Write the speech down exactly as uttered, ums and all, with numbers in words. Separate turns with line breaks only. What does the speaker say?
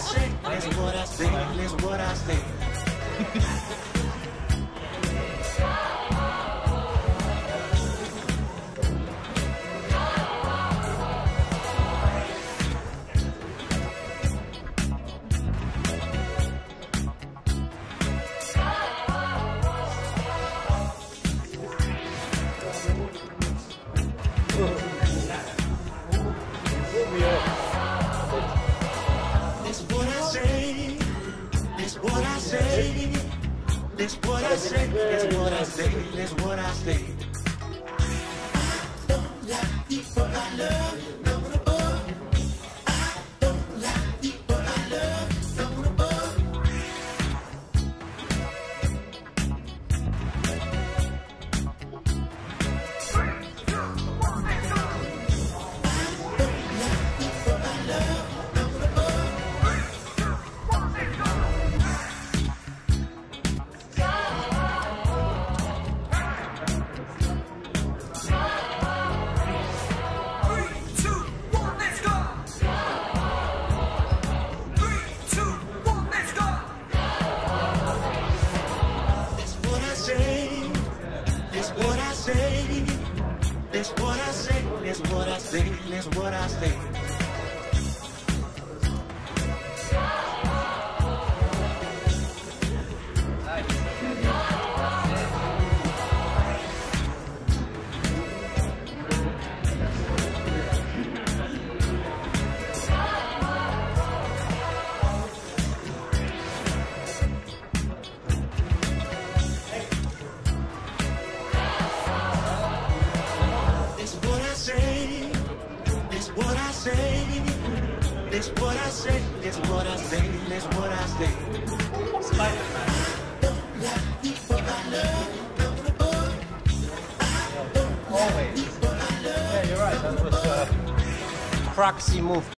say, that's what I say, that's what I say. That's what I say, that's what I say, that's what I say, that's what I say. I don't like people I love, no one above. I don't like people I love, no one above. Three, two, one, let's go. I don't like people I love, no one above. That's what I say, that's what I say, that's what I say, that's what I say. What I say, that's what I say, that's what I say, that's what I say. Spider-Man. I don't like people I love, no one above. I don't like people I love.
Yeah, you're right. That was a proxy move.